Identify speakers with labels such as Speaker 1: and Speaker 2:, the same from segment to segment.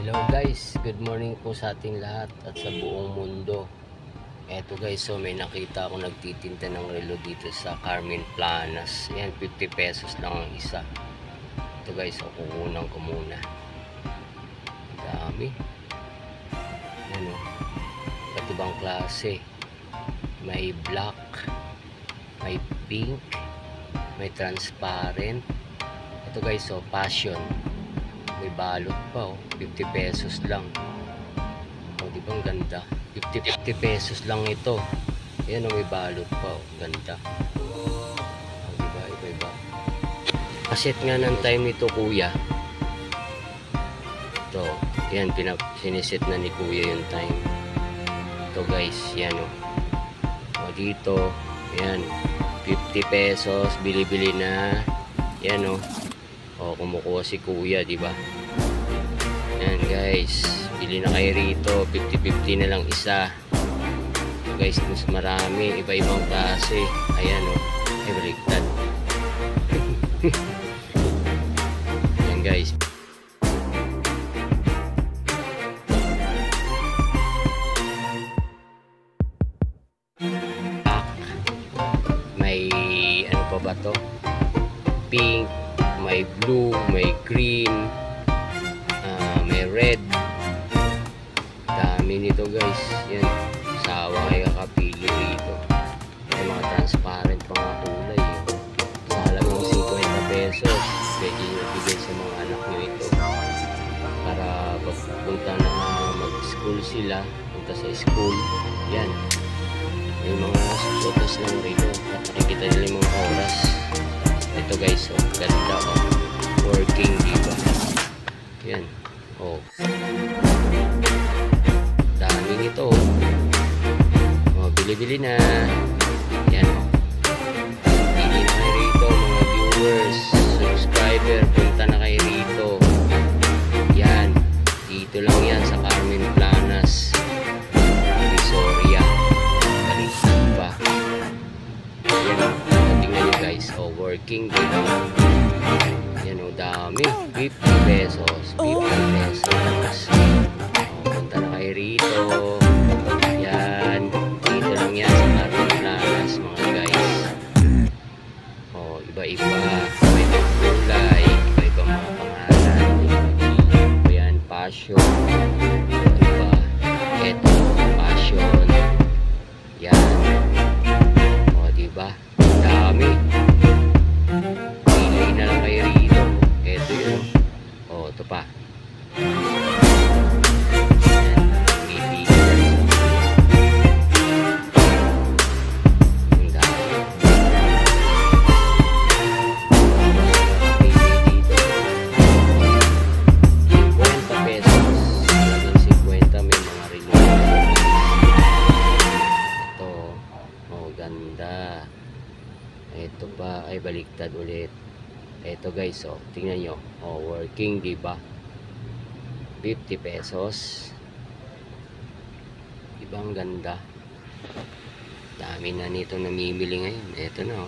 Speaker 1: Hello guys, good morning po sa ating lahat at sa buong mundo. Eto guys, so may nakita ako nagtitinda ng relo dito sa Carmen Planas. Ayan, 50 pesos lang ang isa. Ito guys, so kukunan ko muna. Dami. Ano, iba't ibang klase. May black, may pink, may transparent. Ito guys, so passion. May balot pa, oh. 50 pesos lang. O, di ba ang ganda? 50 pesos lang ito. Ayan, oh, may balot pa, oh. Ganda. O, di ba? Iba-iba. Kaset nga ng time nito, kuya. Ito. Ayan, siniset na ni kuya yung time. Ito guys, yan, oh. O, dito. Ayan. 50 pesos. Bili-bili na. Yan, oh. O, kumukuha si kuya, di ba? Ayan guys, bili na kayo rito. 50-50 na lang isa. Guys, mas marami, iba-ibang klase. Ayan, o, ay baligtad. Ayan guys, may ano pa ba to? Pink, may blue, may green, may red. Dami nito guys. Yan, sawa kayo kakapili rito. May mga transparent pa mga kulay, eh. Sa halagang 50 pesos pwede nyo bigay sa mga anak nyo ito para pagpunta na mag school sila, punta sa school. Yan, yung mga susutas ng rito at nakikita nila yung mga oras. Ito guys, oh, ganda, oh. Working, diba? Yan, oh. Dami nito, oh. Bili-bili na. Yan, oh. Bili na kayo rito, mga viewers, subscriber, punta na kayo rito. Yan, dito lang yan sa Carmen Planas, Visoria. Baliktad pa. Yan, oh. Tingnan nyo guys, oh, working, diba? Yan, oh, dami. 50 pesos. 50 pesos. Oh, punta na kayo rito. Yan. Dito lang yan sa Carmen Planas, mga guys. Oh, iba-iba. Iba-ibang kulay. Iba-ibang mga pangalan. Yan, passion. Iba. Ito, passion. Yan. Oh, diba? Dami. Pili na lang kayo rito. Ito yun. Oh, ito pa. Pili na lang. Ang dami. Pili dito. 50 pesos. Hanggang 50 may mga renewal. Ito. Oh, ganda. Ito pa, ay baliktad ulit. Ito guys, oh, tingnan nyo. Oh, working, diba? 50 pesos. Diba ang ganda? Dami na nito namimili ngayon. Ito na, oh,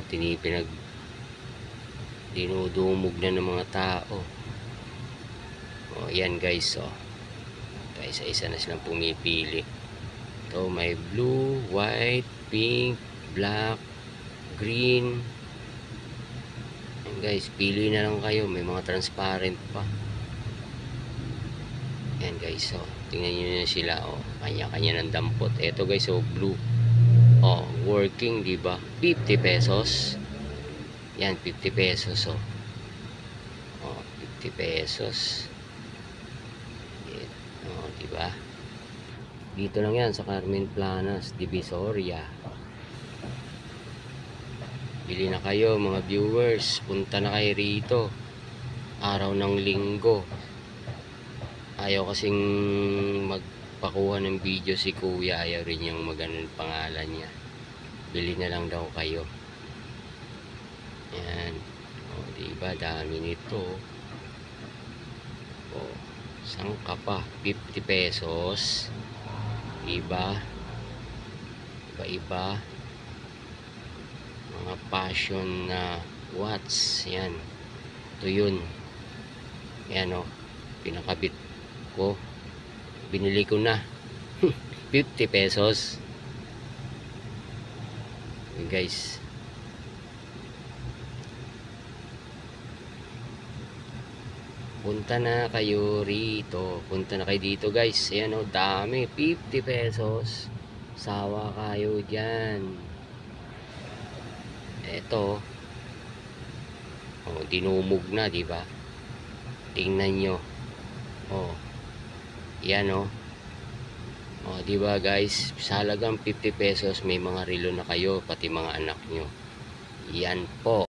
Speaker 1: dinudumog na ng mga tao. Oh, yan guys, oh. Ito, isa-isa na silang pumipili. Ito, may blue, white, pink, black, green. Ayan guys, pili na lang kayo. May mga transparent pa. Ayan guys, so tingnan nyo na sila, oh. Kanya-kanya ng dampot. Ito guys, oh, blue. Oh, working, diba? 50 pesos. Yan, 50 pesos, oh. Oh, 50 pesos. Ayan, oh, diba? Dito lang yan sa Carmen Planas, Divisoria. Bili na kayo mga viewers. Punta na kayo rito. Araw ng linggo. Ayaw kasing magpakuha ng video si kuya. Ayaw rin yung maganon pangalan niya. Bili na lang daw kayo. Yan. O, diba? Dami nito. O, sangka pa. 50 pesos. Iba. Iba-iba. Mga passion na watts. Yan, ito yun. Yan, o, pinakabit ko. Binili ko na. 50 pesos. Yun guys. Punta na kayo rito. Punta na kayo dito guys. Ayan o, dami. 50 pesos. Sawa kayo dyan. Eto. Oh, dinumog na, di ba? Tingnan nyo. Oh. Yan oh. Oh, di ba guys? Sa halagang 50 pesos may mga relo na kayo, pati mga anak nyo. Yan po.